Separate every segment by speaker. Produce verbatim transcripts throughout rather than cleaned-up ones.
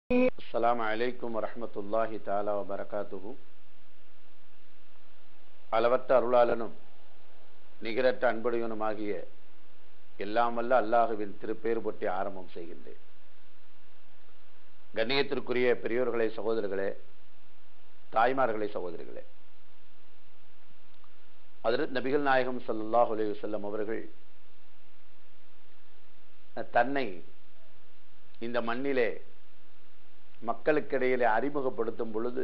Speaker 1: السلام عليكم ورحمة الله تعالى وبركاته. அளவற்ற அருளாளனும் நிகரற்ற அன்புடையனுமாகிய எல்லாம் வல்ல அல்லாஹுவின் திருப்பேர் போற்றி ஆரம்பம் செய்கின்றேன். கண்ணியத்திற்குரிய பெரியோர்களே, சகோதரர்களே, தாய்மார்களே, சகோதரிகளே, ஹஜ்ரத் நபிகள் நாயகம் ஸல்லல்லாஹு அலைஹி வஸல்லம் அவர்கள் தன்னை இந்த மண்ணிலே மக்களுக்கிடையிலே அறிமுகப்படுத்தும் பொழுது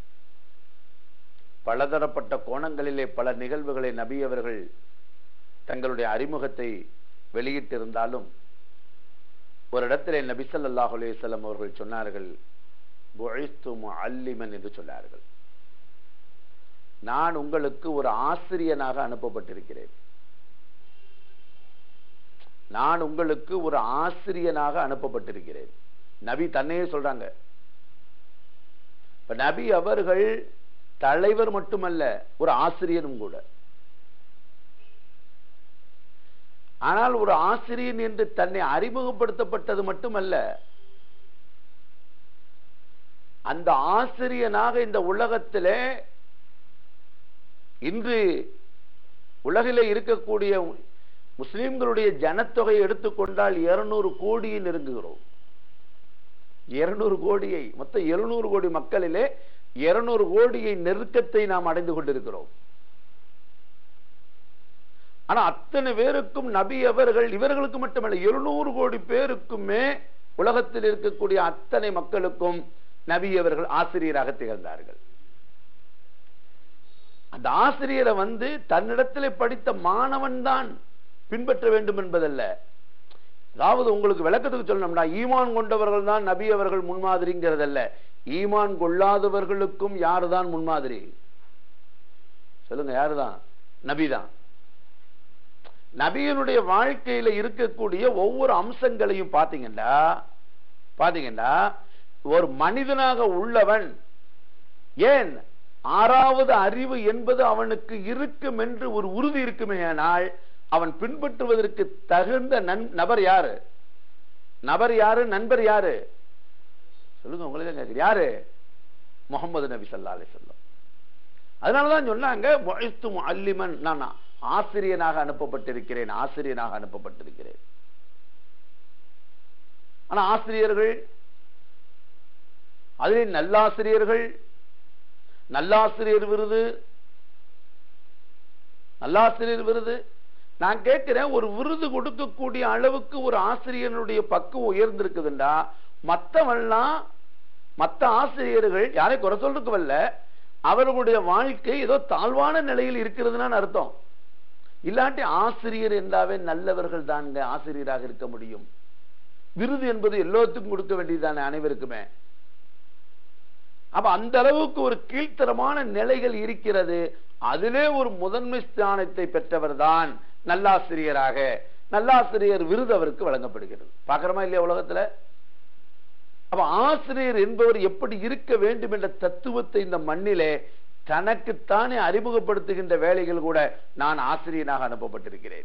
Speaker 1: பலதரப்பட்ட கோணங்களிலே பல நிகழ்வுகளை நபி அவர்கள் தங்களுடைய அறிமுகத்தை வெளியிட்டிருந்தாலும் ஒரு இடத்திலே நபி ஸல்லல்லாஹு அலைஹி வஸல்லம் அவர்கள் சொன்னார்கள், புஇஸ்து முஅல்லிமன் என்று சொன்னார்கள். நான் உங்களுக்கு ஒரு ஆசிரியனாக அனுப்பப்பட்டிருக்கிறேன். நான் உங்களுக்கு ஒரு ஆசிரியனாக அனுப்பப்பட்டிருக்கிறேன். நபி தன்னையே சொல்றாங்க. இப்ப நபி அவர்கள் தலைவர் மட்டுமல்ல, ஒரு ஆசிரியனும் கூட. ஆனால் ஒரு ஆசிரியன் என்று தன்னை அறிமுகப்படுத்தப்பட்டது மட்டுமல்ல, அந்த ஆசிரியனாக இந்த உலகத்திலே இன்று உலகிலே இருக்கக்கூடிய முஸ்லிம்களுடைய ஜனத்தொகையை எடுத்துக்கொண்டால் இருநூறு கோடியை நெருங்குகிறோம். இருநூறு கோடியை, மொத்தம் எழுநூறு கோடி மக்களிலே இருநூறு கோடியை நெருக்கத்தை நாம் அடைந்து கொண்டிருக்கிறோம். ஆனா அத்தனை பேருக்கும் நபி அவர்கள், இவர்களுக்கு மட்டுமல்ல, எழுநூறு கோடி பேருக்குமே, உலகத்தில் இருக்கக்கூடிய அத்தனை மக்களுக்கும் நபி அவர்கள் ஆசிரியராக திகழ்ந்தார்கள். அந்த ஆசிரியரை வந்து தன்னிடத்திலே படித்த மாணவன் தான் பின்பற்ற வேண்டும் என்பதல்ல. அதாவது உங்களுக்கு விளக்கத்துக்கு சொல்லணும்னா, ஈமான் கொண்டவர்கள் தான் நபி அவர்கள் முன்மாதிரிங்கிறதல்ல. ஈமான் கொள்ளாதவர்களுக்கும் யாருதான் முன்மாதிரி? சொல்லுங்க, யாருதான்? நபிதான். நபியினுடைய வாழ்க்கையில இருக்கக்கூடிய ஒவ்வொரு அம்சங்களையும் பாத்தீங்கன்னா பாத்தீங்கன்னா ஒரு மனிதனாக உள்ளவன், ஏன் ஆறாவது அறிவு என்பது அவனுக்கு இருக்கும் என்று ஒரு உறுதி இருக்குமே, ஆனால் அவன் பின்பற்றுவதற்கு தகுந்த நபர் யாரு? நபர் யாரு? நண்பர் யாரு? சொல்லுங்க, உங்களுக்கு கேட்குற யாரு? முஹம்மது நபி ஸல்லல்லாஹு அலைஹி வஸல்லம். அதனாலதான் சொன்னாங்க, புஇஸ்து முஅல்லிமன், நான் ஆசிரியனாக அனுப்பப்பட்டிருக்கிறேன், ஆசிரியனாக அனுப்பப்பட்டிருக்கிறேன். ஆனா ஆசிரியர்கள், அதில் நல்லாசிரியர்கள், நல்லாசிரியர் விருது, நல்லாசிரியர் விருது. நான் கேட்கிறேன், ஒரு விருது கொடுக்கக்கூடிய அளவுக்கு ஒரு ஆசிரியனுடைய பக்குவம் உயர்ந்திருக்குதுண்டா, மற்றவெல்லாம் மற்ற ஆசிரியர்கள் யாரை குறை சொல்றதுக்கு வரல, அவர்களுடைய வாழ்க்கை ஏதோ தாழ்வான நிலையில் இருக்கிறதுன்னு அர்த்தம். இல்லாட்டி ஆசிரியர் என்றாவே நல்லவர்கள் தாங்க ஆசிரியராக இருக்க முடியும். விருது என்பது எல்லாத்துக்கும் கொடுக்க வேண்டியதுதானே, அனைவருக்குமே. அப்ப அந்த அளவுக்கு ஒரு கீழ்த்தரமான நிலைகள் இருக்கிறது. அதிலே ஒரு முதன்மை ஸ்தானத்தை பெற்றவர் தான் நல்லாசிரியராக, நல்லாசிரியர் விருது அவருக்கு வழங்கப்படுகிறது. பார்க்கிறோமா இல்லையா உலகத்துல? அப்ப ஆசிரியர் என்பவர் எப்படி இருக்க வேண்டும் என்ற தத்துவத்தை இந்த மண்ணிலே தனக்குத்தானே அறிமுகப்படுத்துகின்ற வேலைகள் கூட, நான் ஆசிரியனாக அனுப்பப்பட்டிருக்கிறேன்.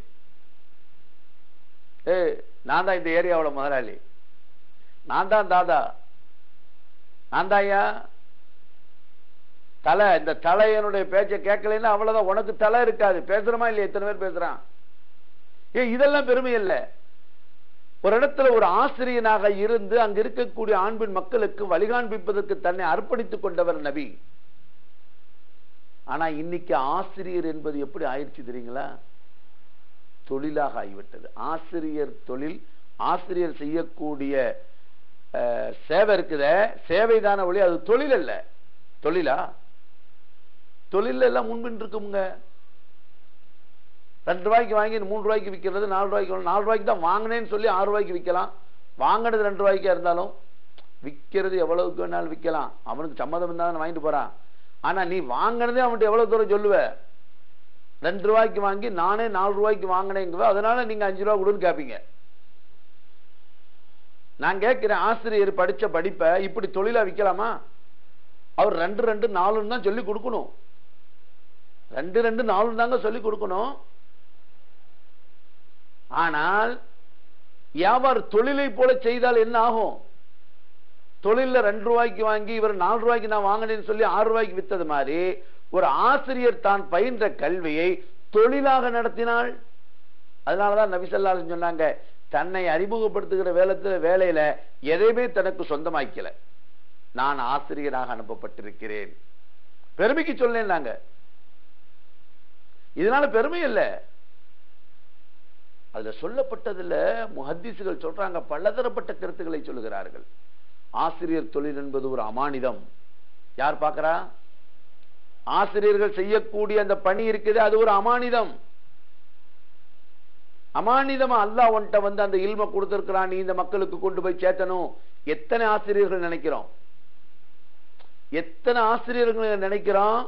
Speaker 1: ஏ, நான் தான் இந்த ஏரியாவோட முதலாளி, நான் தான் தாதா, நான் தான் ஐயா தலை. இந்த தலையனுடைய பேச்சை கேட்கலைன்னா அவ்வளவுதான், உனக்கு தலை இருக்காது. பேசுறமா இல்லையா? எத்தனை பேர் பேசுறான்? ஏ, இதெல்லாம் பெருமை இல்ல. ஒரு இடத்துல ஒரு ஆசிரியனாக இருந்து அங்க இருக்கக்கூடிய ஆண்பின் மக்களுக்கு வழிகாண்பிப்பதற்கு தன்னை அர்ப்பணித்துக் கொண்டவர் நபி. ஆனா இன்னைக்கு ஆசிரியர் என்பது எப்படி ஆயிடுச்சு தெரியுங்களா? தொழிலாக ஆகிவிட்டது. ஆசிரியர் தொழில், ஆசிரியர் செய்யக்கூடிய சேவை இருக்குத, சேவை தான ஒளி, அது தொழில் அல்ல. தொழிலா? தொழில் எல்லாம் முன்பின் இருக்குங்க. ரெண்டு ரூபாய்க்கு வாங்கி மூணு ரூபாய்க்கு விற்கிறது, நாலு ரூபாய்க்கு, நாலு ரூபாய்க்கு தான் வாங்கினேன்னு சொல்லி ஆறு ரூபாய்க்கு விற்கலாம். வாங்கினது ரெண்டு ரூபாய்க்கா இருந்தாலும் விற்கிறது எவ்வளவுக்கு வேணாலும் விற்கலாம். அவனுக்கு சம்மதம் இருந்தாலும் வாங்கிட்டு போறான். ஆனா நீ வாங்கினதே அவன்கிட்ட எவ்வளவு தூரம் சொல்லுவ? ரெண்டு ரூபாய்க்கு வாங்கி நானே நாலு ரூபாய்க்கு வாங்கினேங்குவ, அதனால நீங்க அஞ்சு ரூபா கொடுன்னு கேட்பீங்க. நான் கேட்கிறேன், ஆசிரியர் படிச்ச படிப்பை இப்படி தொழிலா விற்கலாமா? அவர் ரெண்டு ரெண்டு நாலுன்னு தான் சொல்லி கொடுக்கணும். ரெண்டு ரெண்டு நாலு தாங்க சொல்லி கொடுக்கணும். ஆனால் வியாபார தொழிலை போல செய்தால் என்ன ஆகும்? தொழில ரெண்டு ரூபாய்க்கு வாங்கி இவர் நாலு ரூபாய்க்கு நான் வாங்கினேன்னு சொல்லி ஆறு ரூபாய்க்கு வித்தது மாதிரி ஒரு ஆசிரியர் தான் பயின்ற கல்வியை தொழிலாக நடத்தினாள். அதனாலதான் நபி ஸல்லல்லாஹு அலைஹி வஸல்லம் சொன்னாங்க, தன்னை அறிமுகப்படுத்துகிற வேலத்துல வேலையில எதையுமே தனக்கு சொந்தமாக்கல, நான் ஆசிரியராக அனுப்பப்பட்டிருக்கிறேன். பெருமைக்கு சொல்லேன்னாங்க. இதனால பெருமை இல்ல, அதுல சொல்லப்பட்டதுல முஹத்திஸ்கள் சொல்றாங்க, பலதரப்பட்ட கருத்துக்களை சொல்லுகிறார்கள். ஆசிரியர் தொழில் என்பது ஒரு அமானிதம். யார் பார்க்கிறா? ஆசிரியர்கள் செய்யக்கூடிய அந்த பணி இருக்குது, அது ஒரு அமானிதம். அமானிதமா அல்லாஹ் ஒன்ட்ட வந்து அந்த இல்ம கொடுத்திருக்கிறான், நீ இந்த மக்களுக்கு கொண்டு போய் சேர்த்தணும். எத்தனை ஆசிரியர்கள் நினைக்கிறோம், எத்தனை ஆசிரியர்கள் நினைக்கிறோம்.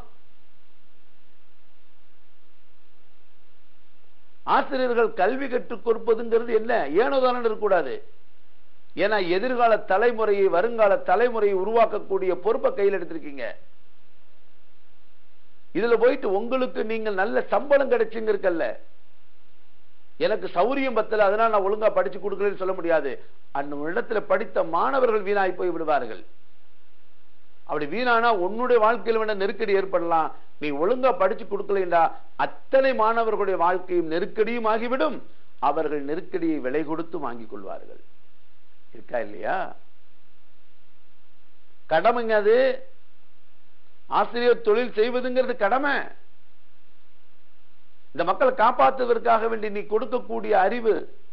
Speaker 1: ஆசிரியர்கள் கல்வி கற்றுக் கொடுப்பதுங்கிறது என்ன ஏனோதான இருக்கக்கூடாது. ஏன்னா எதிர்கால தலைமுறையை, வருங்கால தலைமுறையை உருவாக்கக்கூடிய பொறுப்பை கையில் எடுத்திருக்கீங்க. இதுல போயிட்டு உங்களுக்கு நீங்கள் நல்ல சம்பளம் கிடைச்சுங்க இருக்கல்ல, எனக்கு சௌரியம் பத்தல அதனால நான் ஒழுங்கா படிச்சு கொடுக்கலன்னு சொல்ல முடியாது. அந்த இடத்துல படித்த மாணவர்கள் வீணாய் போய் விடுவார்கள். அப்படி வீணானா உன்னுடைய வாழ்க்கையில் வேணா நெருக்கடி ஏற்படலாம். நீ ஒழுங்கா படிச்சு கொடுக்கலா அத்தனை மாணவர்களுடைய வாழ்க்கையும் நெருக்கடியும் ஆகிவிடும். அவர்கள் நெருக்கடியை விலை கொடுத்து வாங்கிக் கொள்வார்கள். இருக்கா இல்லையா? கடமைங்க அது. ஆசிரியர் தொழில் செய்வதுங்கிறது கடமை. இந்த மக்களை காப்பாற்றுவதற்காக வேண்டி நீ கொடுக்கக்கூடிய அறிவு,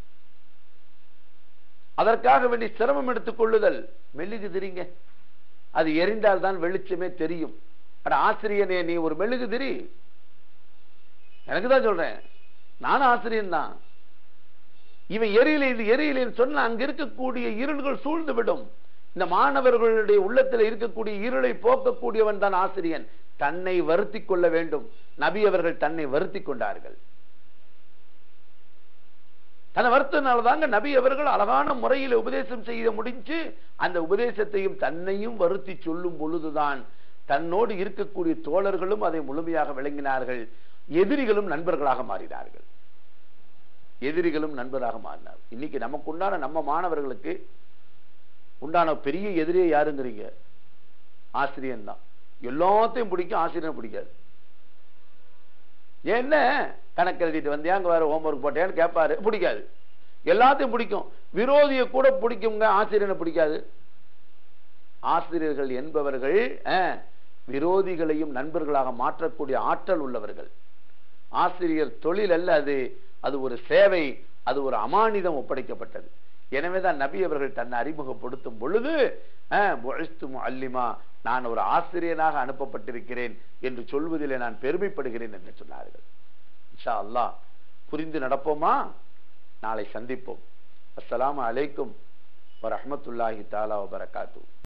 Speaker 1: அதற்காக வேண்டி சிரமம் எடுத்துக் கொள்ளுதல். மெழுகு திரிங்க, அது எரிந்தால் தான் வெளிச்சமே தெரியும். ஆசிரியனே நீ ஒரு மெழுகு திரி. எனக்கு தான் சொல்றேன், நானும் ஆசிரியன் தான். இவன் எரியல, இது எரியலன்னு சொன்னா அங்க இருக்கக்கூடிய இருள்கள் சூழ்ந்து விடும். இந்த மாணவர்களுடைய உள்ளத்தில் இருக்கக்கூடிய இருளை போக்கக்கூடியவன் தான் ஆசிரியன். தன்னை வருத்தி கொள்ள வேண்டும். நபி அவர்கள் தன்னை வருத்தி கொண்டார்கள். தன்னை வருத்தினால்தாங்க நபி அவர்கள் அழகான முறையில் உபதேசம் செய்ய முடிஞ்சு, அந்த உபதேசத்தையும் தன்னையும் வருத்தி சொல்லும் பொழுதுதான் தன்னோடு இருக்கக்கூடிய தோழர்களும் அதை முழுமையாக விளங்கினார்கள். எதிரிகளும் நண்பர்களாக மாறினார்கள். எதிரிகளும் நண்பராக மாறினார். இன்னைக்கு நமக்கு உண்டான நம்ம மாணவர்களுக்கு உண்டான பெரிய எதிரியை யாருங்கிறீங்க? ஆசிரியன் தான். எல்லாத்தையும் பிடிக்கும், ஆசிரியர் பிடிக்காது. என்ன கணக்கு எழுதிட்டு வந்தியா, அங்க வேற ஹோம்ஒர்க் போட்டேன்னு கேட்பாரு, பிடிக்காது. எல்லாத்தையும் பிடிக்கும், விரோதியை கூட பிடிக்குங்க, ஆசிரியனை பிடிக்காது. ஆசிரியர்கள் என்பவர்கள் விரோதிகளையும் நண்பர்களாக மாற்றக்கூடிய ஆற்றல் உள்ளவர்கள். ஆசிரியர் தொழில் அல்ல அது, அது ஒரு சேவை, அது ஒரு அமானிதம் ஒப்படைக்கப்பட்டது. எனவேதான் நபி அவர்கள் தன்னை அறிமுகப்படுத்தும் பொழுது அல்லிமா, நான் ஒரு ஆசிரியனாக அனுப்பப்பட்டிருக்கிறேன் என்று சொல்வதிலே நான் பெருமைப்படுகிறேன் என்று சொன்னார்கள். இன்ஷா அல்லாஹ் புரிந்து நடப்போமா? நாளை சந்திப்போம். அஸ்ஸலாமு அலைக்கும் வரஹ்மத்துல்லாஹி தஆலா வபரகாத்துஹு.